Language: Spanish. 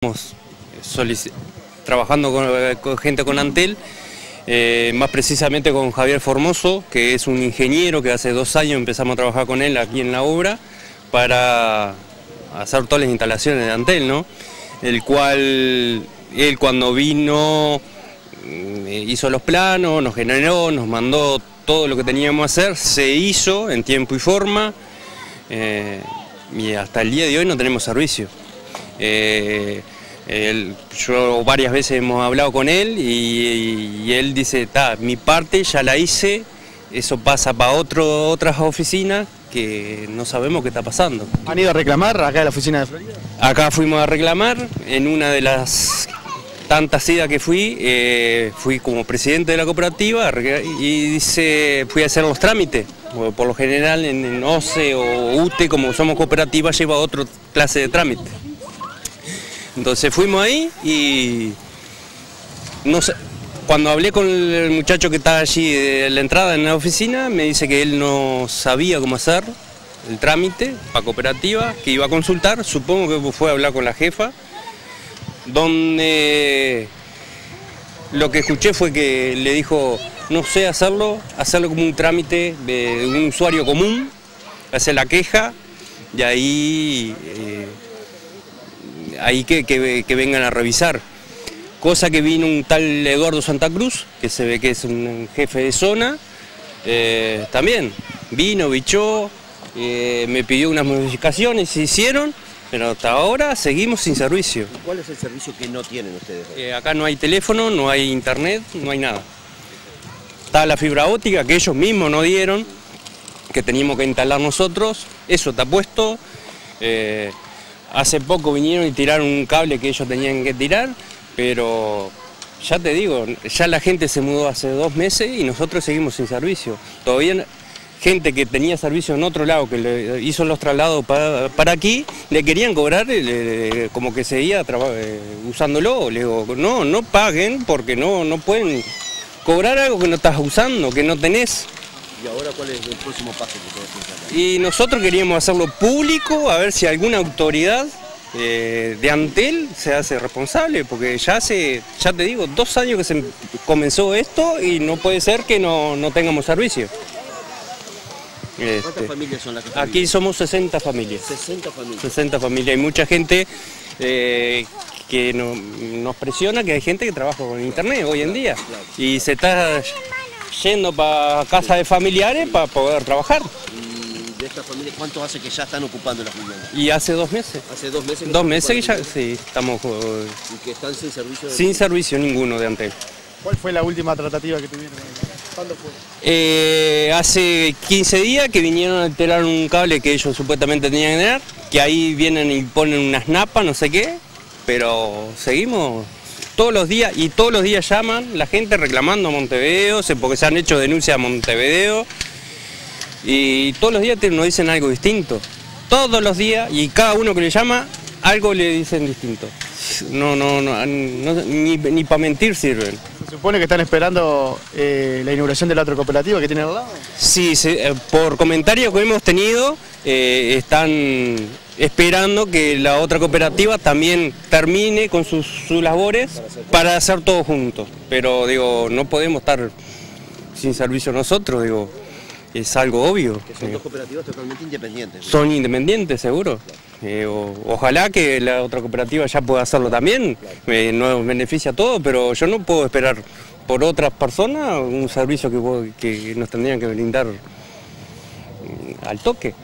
Trabajando con gente con Antel, más precisamente con Javier Formoso, que es un ingeniero que hace 2 años empezamos a trabajar con él aquí en la obra para hacer todas las instalaciones de Antel, ¿no? El cual él cuando vino hizo los planos, nos generó, nos mandó todo lo que teníamos que hacer, se hizo en tiempo y forma, y hasta el día de hoy no tenemos servicio. Yo varias veces hemos hablado con él y él dice, mi parte ya la hice, eso pasa para otras oficinas que no sabemos qué está pasando. ¿Han ido a reclamar acá en la oficina de Florida? Acá fuimos a reclamar, en una de las tantas idas que fui como presidente de la cooperativa y fui a hacer los trámites. Por lo general en OCE o UTE, como somos cooperativa, lleva otra clase de trámite. Entonces fuimos ahí y no sé, cuando hablé con el muchacho que está allí de la entrada en la oficina, me dice que él no sabía cómo hacer el trámite para cooperativa, que iba a consultar, supongo que fue a hablar con la jefa, donde lo que escuché fue que le dijo, no sé hacerlo como un trámite de un usuario común, hacer la queja y ahí que vengan a revisar. Cosa que vino un tal Eduardo Santa Cruz, que se ve que es un jefe de zona, también vino, bichó, me pidió unas modificaciones, se hicieron, pero hasta ahora seguimos sin servicio. ¿Y cuál es el servicio que no tienen ustedes? Acá no hay teléfono, no hay internet, no hay nada. Está la fibra óptica que ellos mismos nos dieron, que teníamos que instalar nosotros, eso está puesto. Hace poco vinieron y tiraron un cable que ellos tenían que tirar, pero ya te digo, ya la gente se mudó hace 2 meses y nosotros seguimos sin servicio. Todavía gente que tenía servicio en otro lado, que le hizo los traslados para aquí, le querían cobrar como que seguía usándolo. Le digo, no paguen porque no pueden cobrar algo que no estás usando, que no tenés. ¿Y ahora cuál es el próximo paso que ustedes piensan? Y nosotros queríamos hacerlo público, a ver si alguna autoridad de Antel se hace responsable, porque ya te digo, 2 años que se comenzó esto y no puede ser que no tengamos servicio. ¿Cuántas familias son las que están Aquí viviendo? somos 60 familias. 60 familias. 60 familias. Hay mucha gente que nos presiona, que hay gente que trabaja con internet hoy en día y se está yendo para casa de familiares para poder trabajar. ¿Y de estas familias cuánto hace que ya están ocupando las viviendas? Y hace 2 meses. ¿Hace 2 meses? 2 meses que ya sí, estamos ¿Y que están sin servicio? sin servicio ninguno de Antel. ¿Cuál fue la última tratativa que tuvieron? ¿Cuándo fue? Hace 15 días que vinieron a alterar un cable que ellos supuestamente tenían que tener, que ahí vienen y ponen unas napas, no sé qué, pero seguimos todos los días y todos los días llaman la gente reclamando a Montevideo, porque se han hecho denuncias a Montevideo y todos los días nos dicen algo distinto. Todos los días y cada uno que le llama algo le dicen distinto. Ni para mentir sirven. ¿Se supone que están esperando la inauguración de la otra cooperativa que tienen al lado? Sí, por comentarios que hemos tenido, están esperando que la otra cooperativa también termine con sus labores para hacer todo juntos. Pero digo, no podemos estar sin servicio nosotros, digo, es algo obvio. Que son 2 cooperativas totalmente independientes. Son independientes, seguro. Ojalá que la otra cooperativa ya pueda hacerlo también, nos beneficia a todos, pero yo no puedo esperar por otras personas un servicio que nos tendrían que brindar al toque.